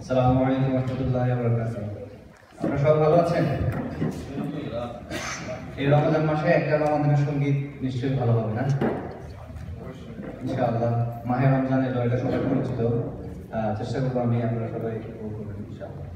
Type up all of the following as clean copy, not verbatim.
আসসালামু আলাইকুম ওয়া রাহমাতুল্লাহি ওয়া বারাকাতুহু। আপনারা সবাই ভালো আছেন? এই রমজান মাসে একটা রমজানের সঙ্গীত নিশ্চয়ই ভালো হবে না? ইনশাআল্লাহ। মাহে রমজানের এটা সবাই পরিচিত, চেষ্টা করবো আমি আপনারা সবাই উপভোগ করবেন ইনশাআল্লাহ।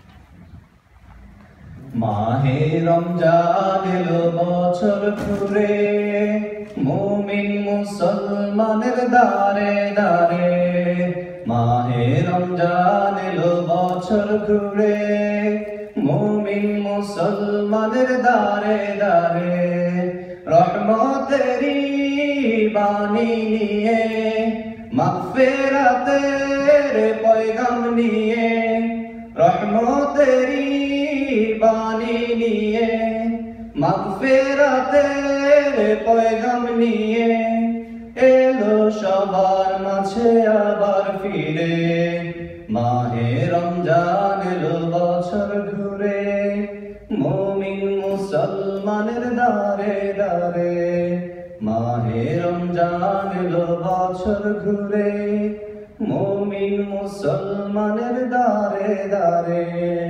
মাহে রমজান এলো বছর ঘুরে, মুমিন মুসলমানের দারে দারে। মাহে রমজান এলো বছর ঘুরে, মুমিন মুসলমানের দারে দারে। রহমতেরি বাণী নিয়ে, মাগফিরাতের পয়গাম নিয়ে, রহমতেরি বাণী নিয়ে, মাগফিরাতের পয়গাম নিয়ে এলো সবার মাঝে আবার ফিরে। মাহে রমজান এলো বছর ঘুরে, মুমিন মুসলমানের দারে দারে। মাহে রমজান এলো বছর ঘুরে, মুমিন মুসলমানের দারে দারে।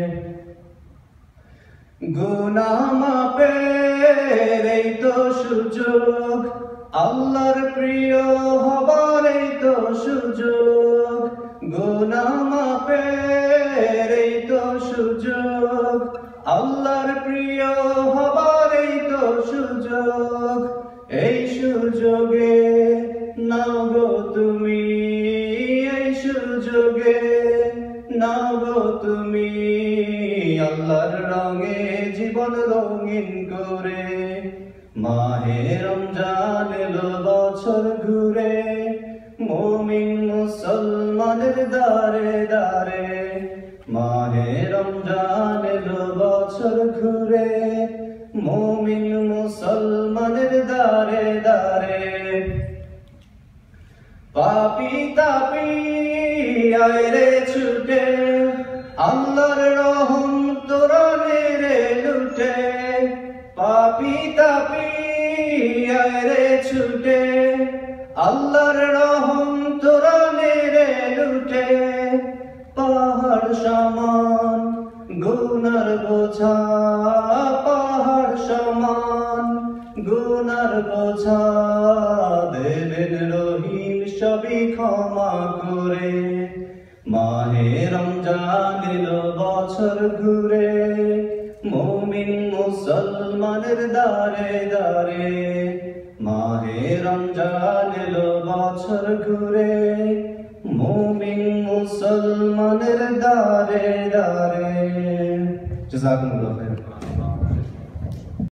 গুনাহ মাপের এই তো সুযোগ, আল্লাহর প্রিয় হবার এই তো সুযোগ। গুনাহ মাপের এই তো সুযোগ, আল্লাহর প্রিয় হবার এই তো সুযোগ। এই সুযোগে নাও গো তুমি, এই সুযোগে নাও গো তুমি, আল্লাহর রঙে জীবন রঙিন করে। মাহে রমজান এলো বছর ঘুরে, মুমিন মুসলমানের দারে দারে। মাহে রমজান এলো বছর ঘুরে, মুমিন মুসলমানের দারে দারে। পাপী তাপী আয় রে ছুটে, আল্লাহর রহম তোরা রে লুটে। পাপী তাপী আয় রে ছুটে, আল্লাহর রহম তোরা রে লুটে। পাহাড় সমান গুনার বোঝা, পাহাড় সমান গুনার বোঝা, দেবেন রহিম সবই ক্ষমা করে। মাহে রমজান এলো বছর ঘুরে, মুমিন মুসলমানের দারে দারে। মাহে রমজান এলো বছর ঘুরে, মুমিন মুসলমানের দারে দারে। জাযাকুমুল্লাহ খাইরান।